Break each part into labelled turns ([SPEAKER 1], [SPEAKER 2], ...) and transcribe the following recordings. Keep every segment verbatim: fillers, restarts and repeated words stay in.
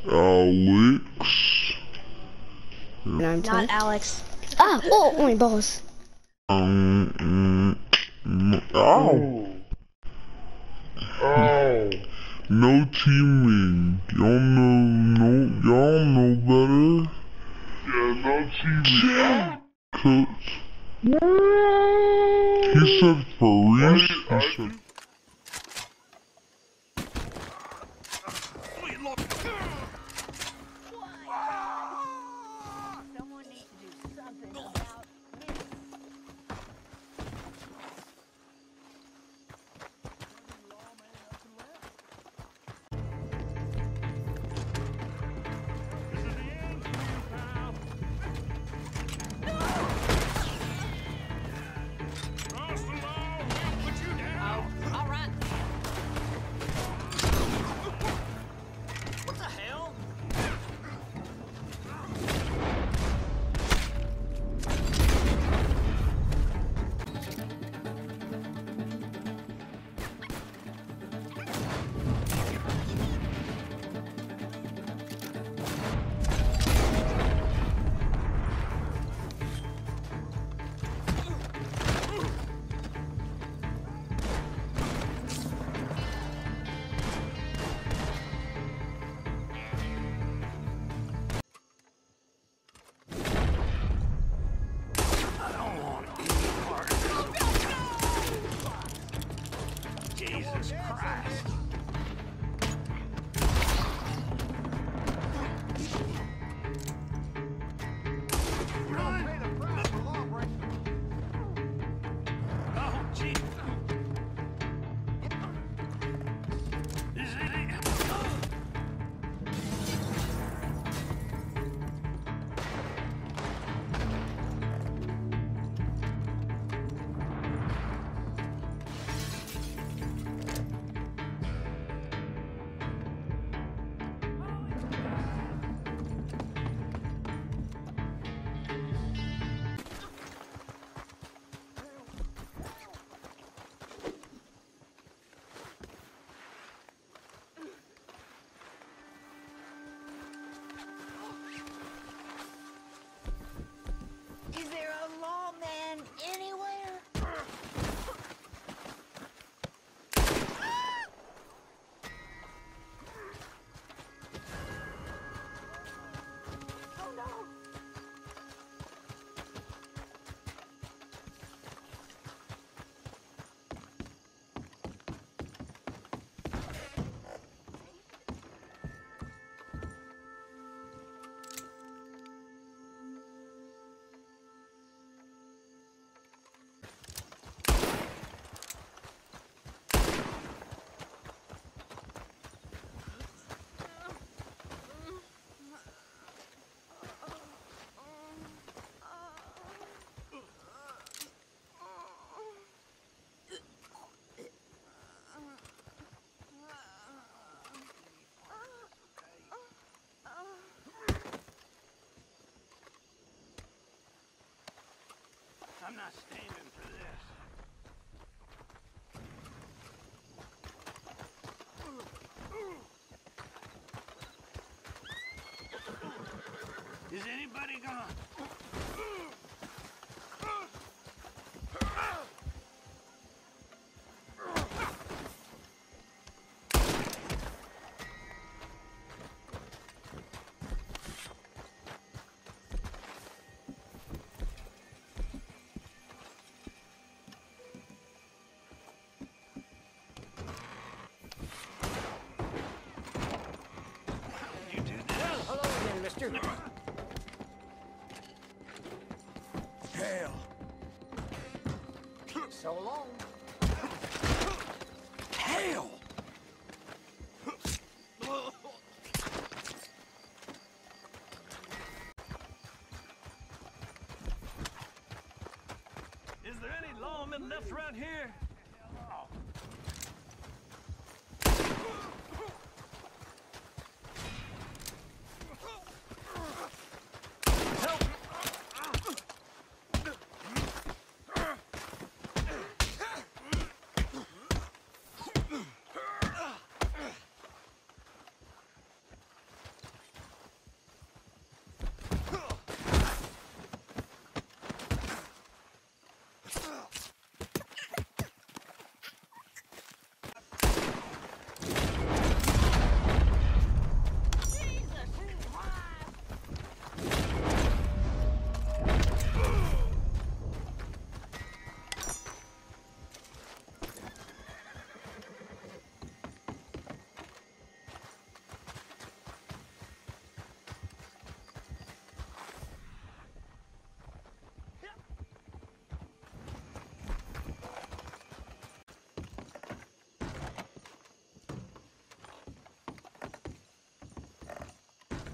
[SPEAKER 1] Alex.
[SPEAKER 2] And I'm
[SPEAKER 3] Not Alex.
[SPEAKER 2] Ah, oh, my balls.
[SPEAKER 1] Um, mm, mm, ow. Ow. No teaming. Y'all know, no, y'all know better. Yeah, no teaming. Cause he said furries. He said.
[SPEAKER 4] Someone needs to do something about this.
[SPEAKER 5] Jesus Christ. Oh, gee. Is it?
[SPEAKER 4] Is there a lawman anywhere? Oh no!
[SPEAKER 5] I'm not standing for this. Is anybody gonna... You do this?
[SPEAKER 4] Hello again, mister.
[SPEAKER 5] Hell.
[SPEAKER 4] So long.
[SPEAKER 5] Hell! Is there any lawmen left around here?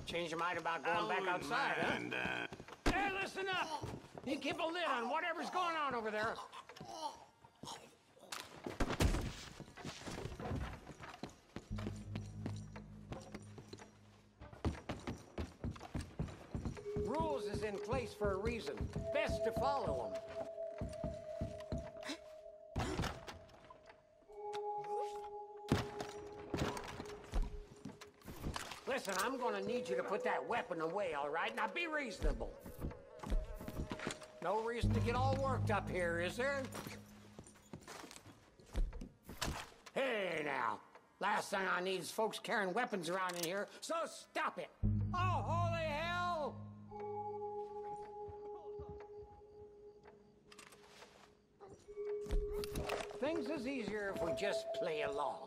[SPEAKER 3] Change your mind about going back outside,
[SPEAKER 5] And,
[SPEAKER 3] huh?
[SPEAKER 5] uh,
[SPEAKER 3] Hey, listen up! You keep a lid on whatever's going on over there. Rules is in place for a reason. Best to follow them. Listen, I'm gonna need you to put that weapon away, all right? Now be reasonable. No reason to get all worked up here, is there? Hey, now. Last thing I need is folks carrying weapons around in here, so stop it. Oh, holy hell! Things is easier if we just play along.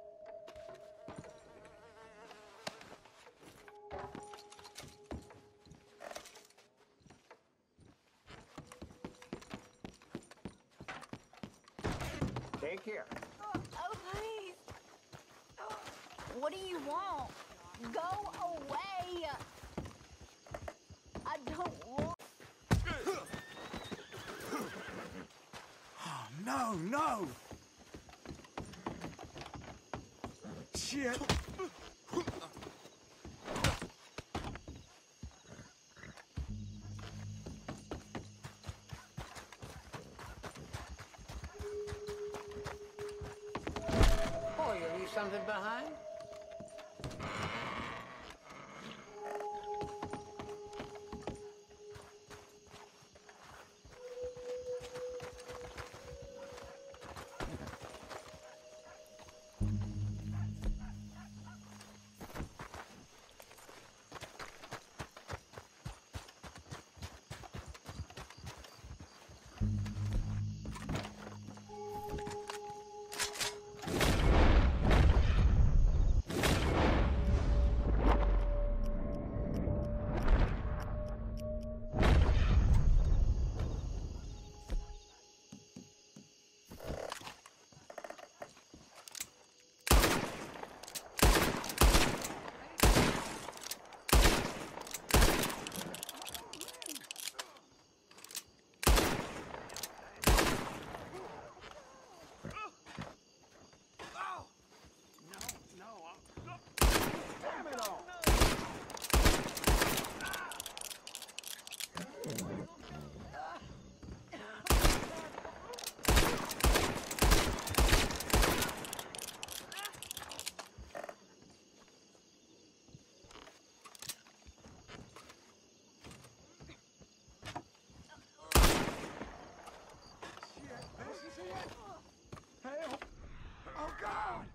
[SPEAKER 3] Take care.
[SPEAKER 4] Oh, oh, please. Oh, what do you want? Go away. I don't want...
[SPEAKER 5] oh, no, no! Shit!
[SPEAKER 3] Oh, you leave something behind?
[SPEAKER 5] Help! Oh, God!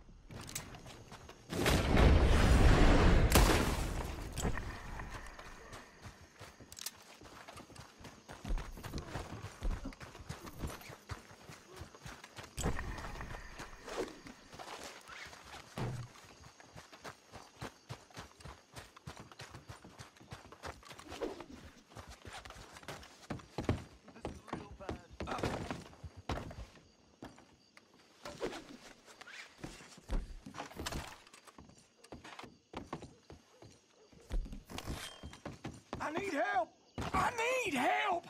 [SPEAKER 5] I need help! I need help!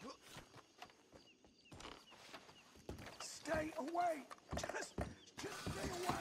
[SPEAKER 5] Stay away! Just, just stay away!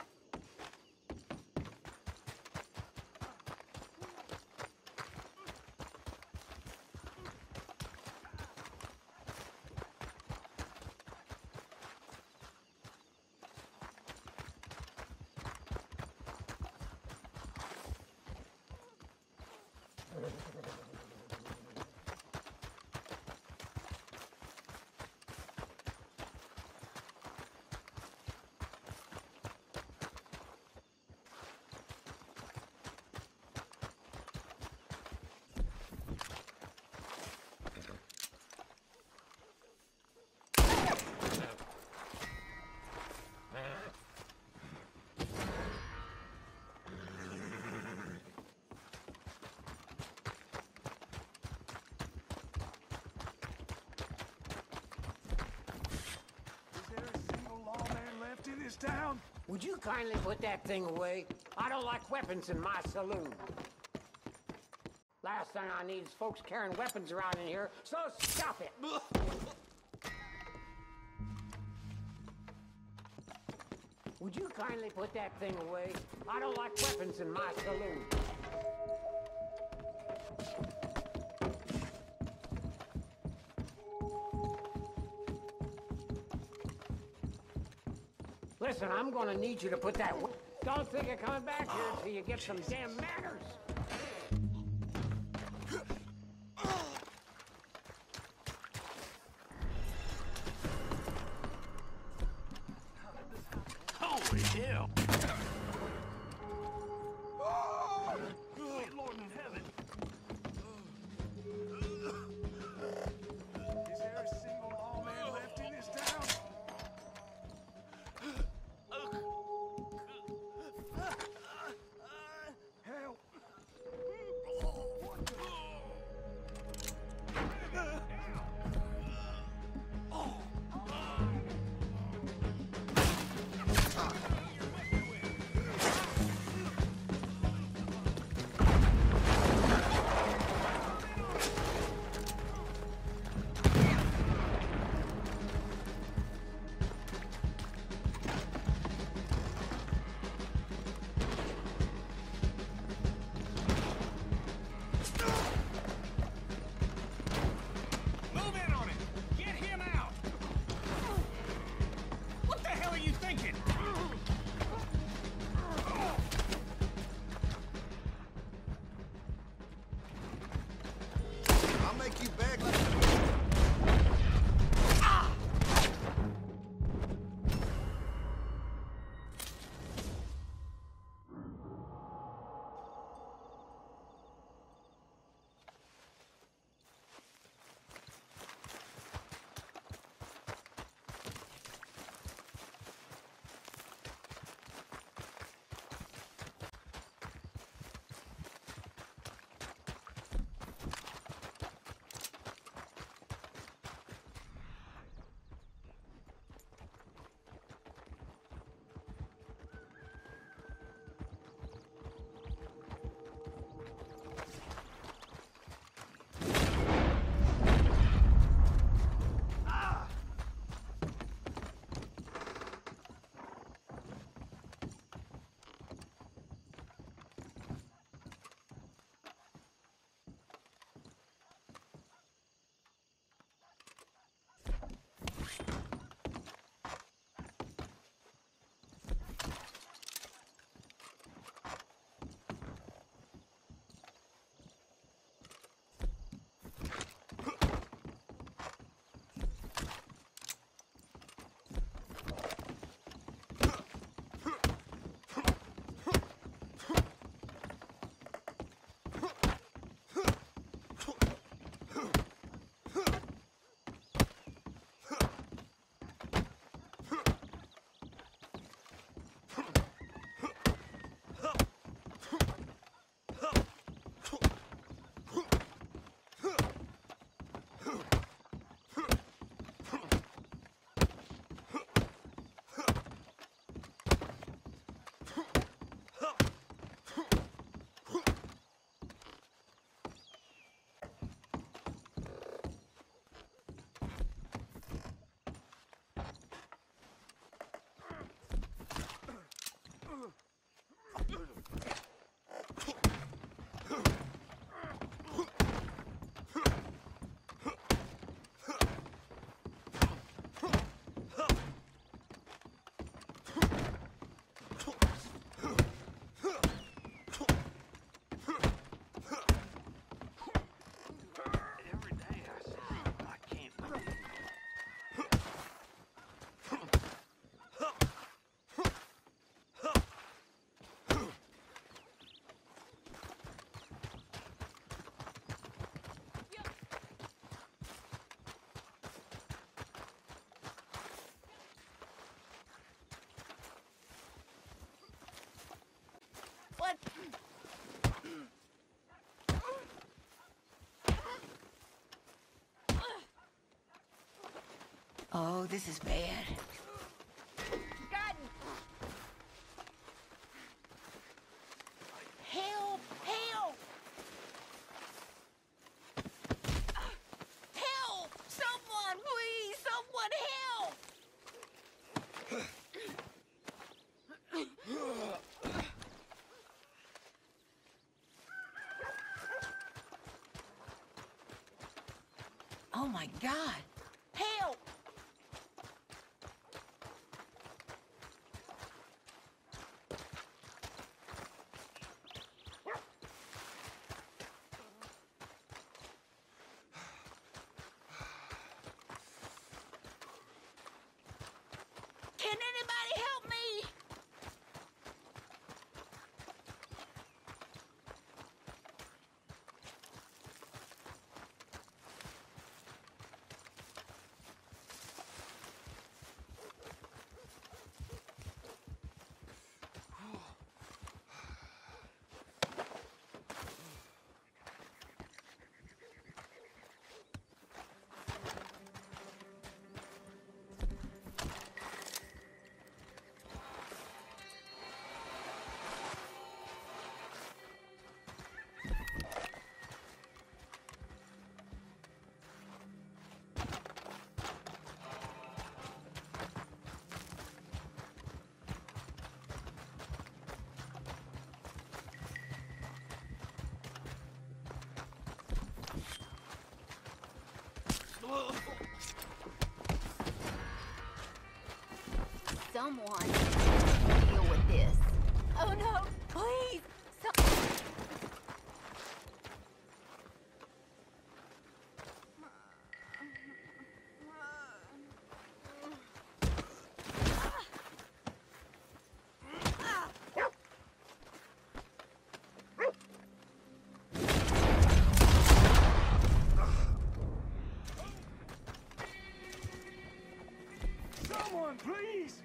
[SPEAKER 5] In this town?
[SPEAKER 3] Would you kindly put that thing away? I don't like weapons in my saloon. Last thing I need is folks carrying weapons around in here, so stop it! Would you kindly put that thing away? I don't like weapons in my saloon. Listen, I'm gonna need you to put that... Don't think of coming back here until you get some damn manners.
[SPEAKER 5] Holy hell! Sweet Lord in heaven! Is there a single lawman left in this town? Help! What the... Move in on it! Get him out! What the hell are you thinking?
[SPEAKER 6] I'll make you beg like...
[SPEAKER 4] What?
[SPEAKER 7] Oh, this is bad.
[SPEAKER 4] God! Help! Help!
[SPEAKER 7] Oh my God! Help! Can anybody help me?
[SPEAKER 4] Someone deal with this. Oh no, please! So
[SPEAKER 5] Someone, please!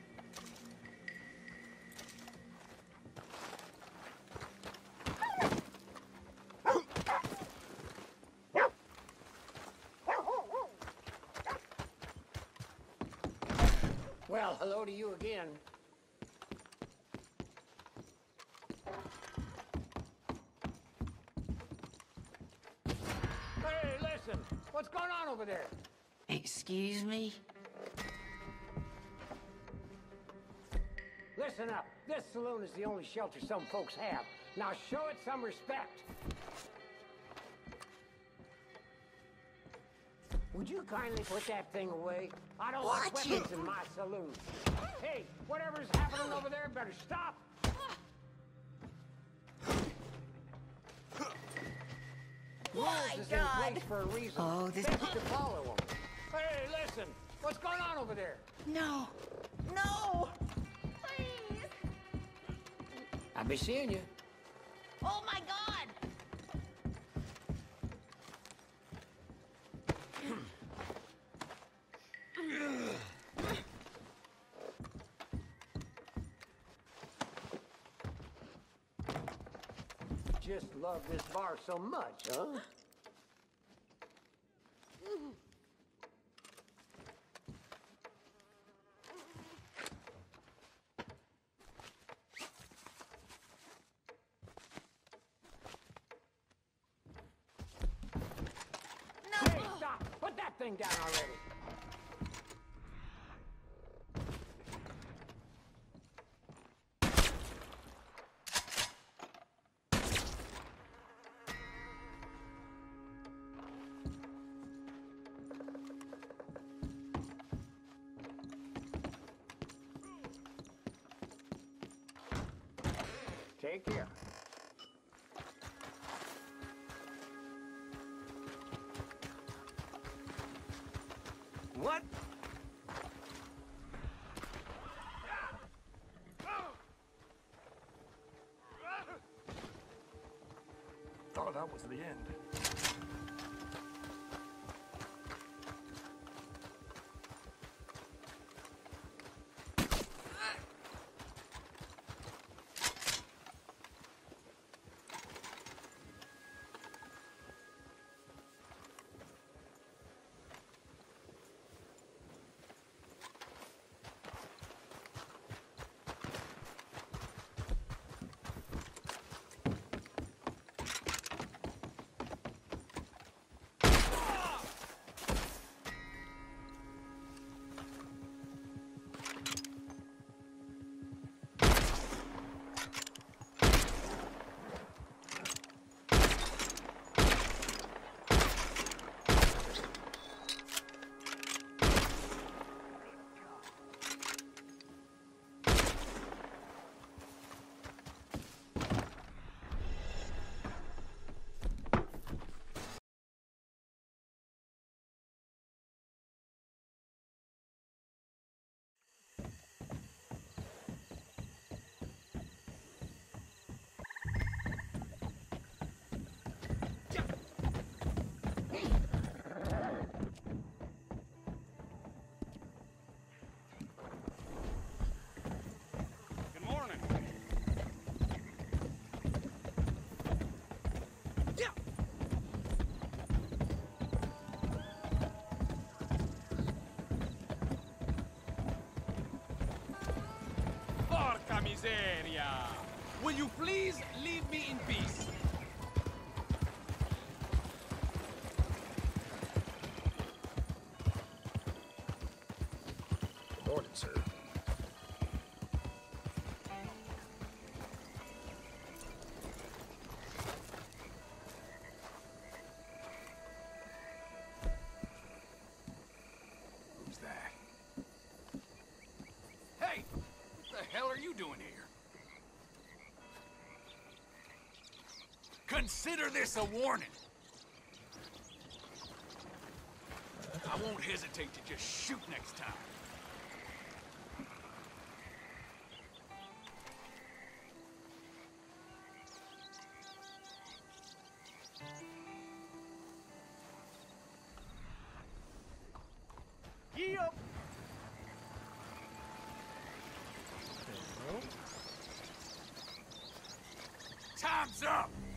[SPEAKER 3] Well, hello to you again. Hey, listen, what's going on over there?
[SPEAKER 7] Excuse me?
[SPEAKER 3] Listen up. This saloon is the only shelter some folks have. Now show it some respect. Would you kindly put that thing away? I don't like
[SPEAKER 7] Watch
[SPEAKER 3] weapons
[SPEAKER 7] it.
[SPEAKER 3] in my saloon. Hey, whatever's happening over there better stop. Rules is in
[SPEAKER 7] God.
[SPEAKER 3] place for a reason.
[SPEAKER 7] Oh, this-
[SPEAKER 3] Fix to follow them. Hey, listen. What's going on over there?
[SPEAKER 7] No! No!
[SPEAKER 4] please!
[SPEAKER 3] I'll be seeing you.
[SPEAKER 4] Oh my God!
[SPEAKER 3] Just love this bar so much, huh? Hey, stop! Put that thing down already. Take care.
[SPEAKER 5] What? Thought that was the end.
[SPEAKER 6] miseria! Will you please leave me in peace?
[SPEAKER 5] Good morning, sir.
[SPEAKER 6] Who's that? Hey! What the hell are you doing here? Consider this a warning. I won't hesitate to just shoot next time. Yep. Time's up!